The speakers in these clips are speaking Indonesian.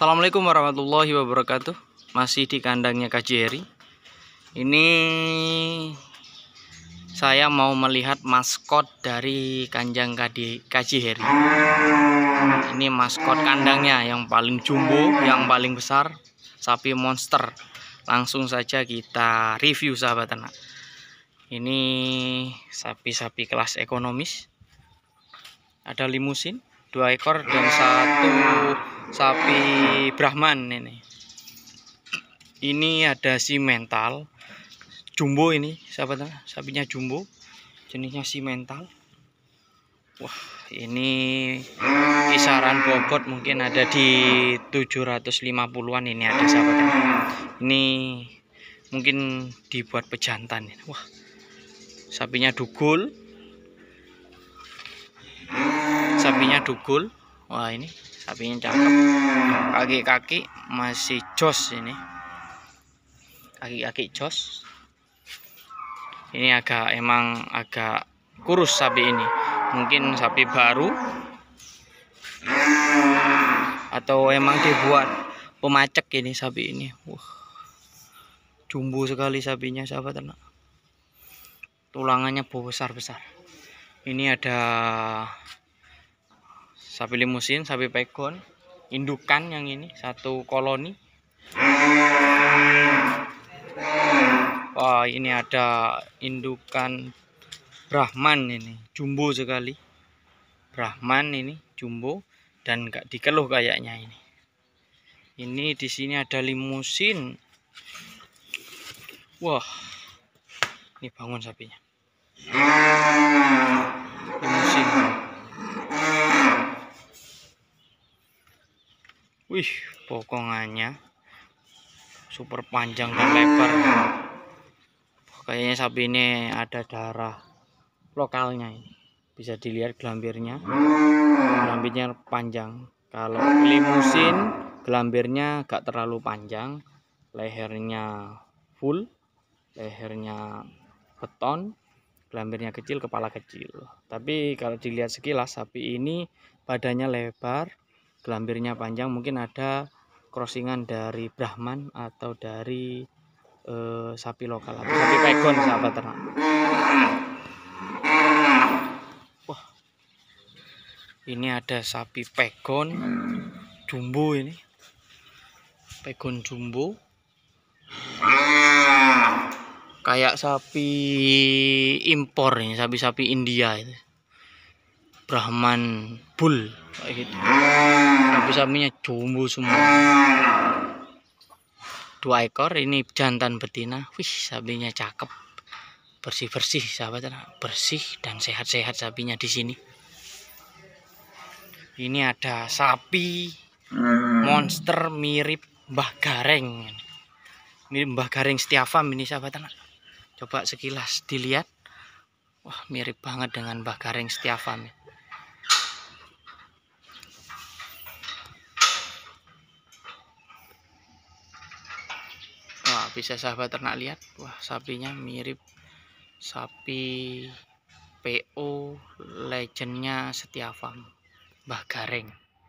Assalamualaikum warahmatullahi wabarakatuh. Masih di kandangnya Kak Jerry. Ini saya mau melihat maskot dari kandang Kak Jerry. Ini maskot kandangnya yang paling jumbo, yang paling besar, sapi monster. Langsung saja kita review sahabat ternak. Ini sapi-sapi kelas ekonomis. Ada limusin 2 ekor dan 1 sapi Brahman ini. Ini ada simental jumbo ini, sahabat, sapinya jumbo, jenisnya simental. Wah, ini kisaran bobot mungkin ada di 750-an ini ada, sahabat. Ini mungkin dibuat pejantan. Wah, sapinya dugul. Wah, ini sapinya cakep. Kaki-kaki masih jos ini. Kaki-kaki jos. Ini emang agak kurus sapi ini. Mungkin sapi baru atau emang dibuat pemacek ini sapi ini. Wah, jumbo sekali sapinya, sahabat ternak. Tulangannya besar-besar. Ini ada sapi limusin, sapi pegon, indukan yang ini, 1 koloni. Wah, ini ada indukan Brahman ini, jumbo sekali. Brahman ini jumbo dan nggak dikeluh kayaknya ini. Ini di sini ada limusin. Wah, ini bangun sapinya. Limusin. Wih, pokongannya super panjang dan lebar. Kayaknya sapi ini ada darah lokalnya ini. Bisa dilihat gelambirnya. Gelambirnya panjang. Kalau limusin gelambirnya gak terlalu panjang. Lehernya full. Lehernya beton. Gelambirnya kecil, kepala kecil. Tapi kalau dilihat sekilas sapi ini badannya lebar. Gelambirnya panjang, mungkin ada crossingan dari Brahman atau dari sapi lokal atau sapi pegon, sahabat ternak. Wah, ini ada sapi pegon jumbo ini, pegon jumbo, kayak sapi impor ini, sapi-sapi India itu, Brahman bull kayak gitu. Sapi-sapinya jumbo semua. 2 ekor, ini jantan betina. Wih, sapinya cakep, bersih-bersih, sahabat, bersih dan sehat-sehat sapinya di sini. Ini ada sapi monster mirip Mbah Gareng. Mirip Mbah Gareng Setiafarm ini, sahabat. Coba sekilas dilihat. Wah, mirip banget dengan Mbah Gareng Setiafarm. Wah, bisa sahabat ternak lihat. Wah, sapinya mirip sapi PO legendnya Setiafarm, Mbah Gareng.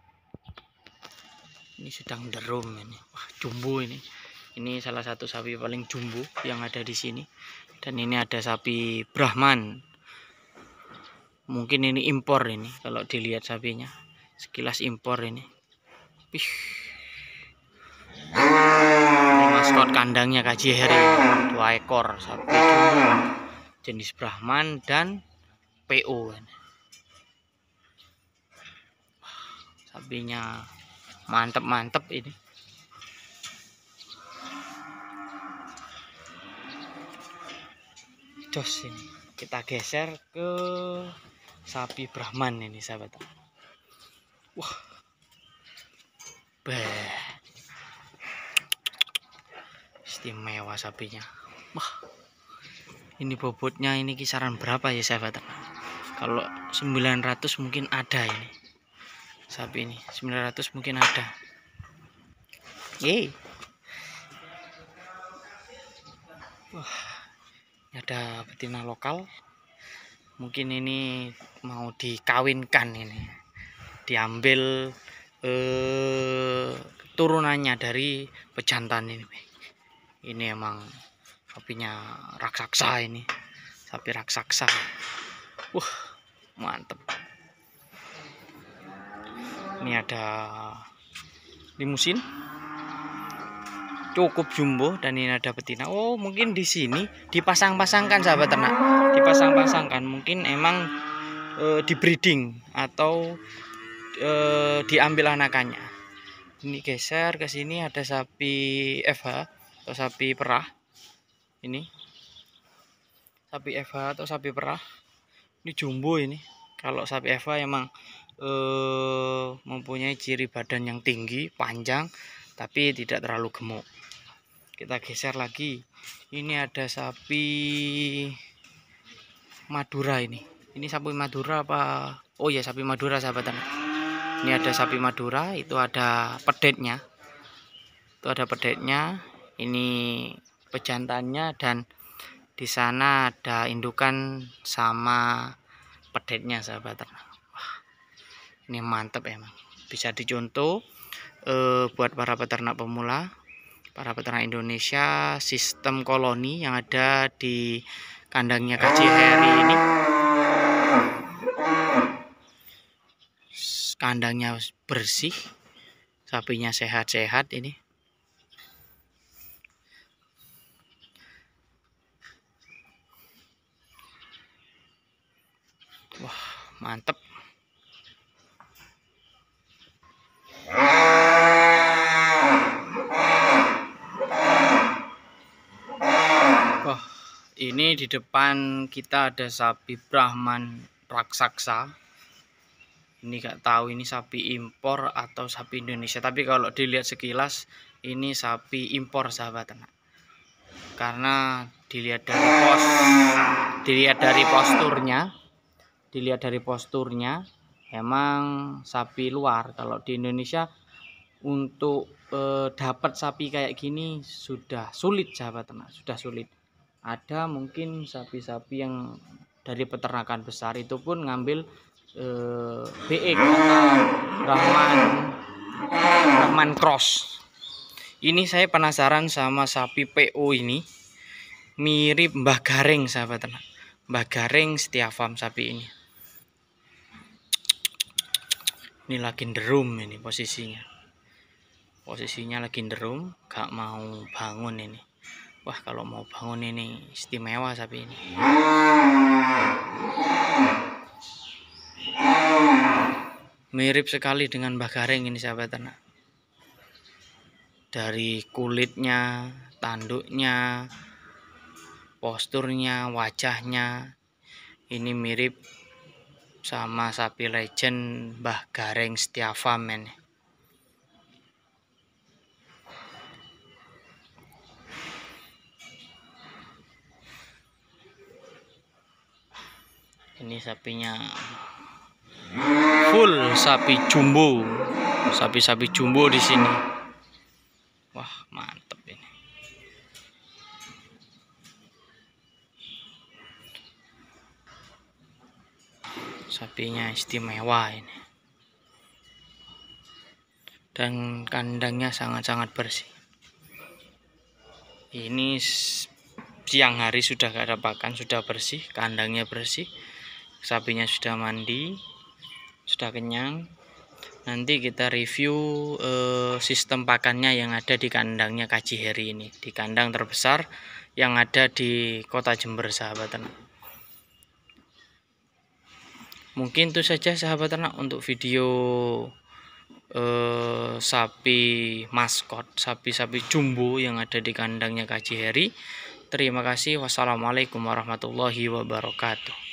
Ini sedang derum ini. Wah, jumbo ini. Ini salah satu sapi paling jumbo yang ada di sini. Dan ini ada sapi Brahman. Mungkin ini impor ini kalau dilihat sapinya. Sekilas impor ini. Wih. Ini maskot kandangnya Kak Jerry, 2 ekor sapi jumbo jenis Brahman dan PO. Sapinya mantep ini. Jos ini. Kita geser ke sapi Brahman ini, sahabat. Wah. Istimewa sapinya. Wah. Ini bobotnya ini kisaran berapa ya, sahabat? Kalau 900 mungkin ada ini. Sapi ini 900 mungkin ada. Wah, ada betina lokal. Mungkin ini mau dikawinkan ini. Diambil turunannya dari pejantan ini. Ini emang sapinya raksasa ini, sapi raksasa. Mantep. Ini ada limusin cukup jumbo dan ini ada betina. Oh, mungkin di sini dipasang-pasangkan sahabat ternak. Dipasang-pasangkan mungkin emang di breeding atau diambil anakannya. Ini geser ke sini ada sapi FH atau sapi perah. Ini sapi FH atau sapi perah. Ini jumbo ini. Kalau sapi FH emang mempunyai ciri badan yang tinggi, panjang, tapi tidak terlalu gemuk. Kita geser lagi. Ini ada sapi Madura ini. Ini sapi Madura apa? Oh ya, sapi Madura sahabat ternak. Ini ada sapi Madura, itu ada pedetnya. Itu ada pedetnya. Ini pejantannya dan di sana ada indukan sama pedetnya sahabat ternak. Wah, ini mantep emang. Bisa dicontoh buat para peternak pemula, para peternak Indonesia, sistem koloni yang ada di kandangnya KJ Heri ini. Kandangnya bersih, sapinya sehat-sehat ini. Wah, mantep. Wah, ini di depan kita ada sapi Brahman raksasa. Ini gak tahu ini sapi impor atau sapi Indonesia, tapi kalau dilihat sekilas ini sapi impor sahabat ternak. Karena dilihat dari posturnya emang sapi luar. Kalau di Indonesia untuk dapat sapi kayak gini sudah sulit sahabat ternak, sudah sulit. Ada mungkin sapi-sapi yang dari peternakan besar itu pun ngambil BX atau Brahman cross. Ini saya penasaran sama sapi PO ini, mirip Mbah Gareng sahabat ternak. Mbah Gareng Setia Farm sapi ini. Ini lagi derum ini posisinya. Posisinya lagi derum, gak mau bangun ini. Wah, kalau mau bangun ini istimewa sapi ini. Mirip sekali dengan Mbah Gareng ini sahabat ternak. Dari kulitnya, tanduknya, posturnya, wajahnya, ini mirip sama sapi legend Mbah Gareng Setia Farm ini. Ini sapinya full sapi jumbo, sapi-sapi jumbo di sini. Wah, mantep ini. Sapinya istimewa ini. Dan kandangnya sangat-sangat bersih. Ini siang hari sudah gak ada pakan, sudah bersih, kandangnya bersih. Sapinya sudah mandi, sudah kenyang. Nanti kita review sistem pakannya yang ada di kandangnya KJ Heri ini, di kandang terbesar yang ada di kota Jember sahabat ternak. Mungkin itu saja sahabat ternak untuk video sapi maskot, sapi-sapi jumbo yang ada di kandangnya KJ Heri. Terima kasih. Wassalamualaikum warahmatullahi wabarakatuh.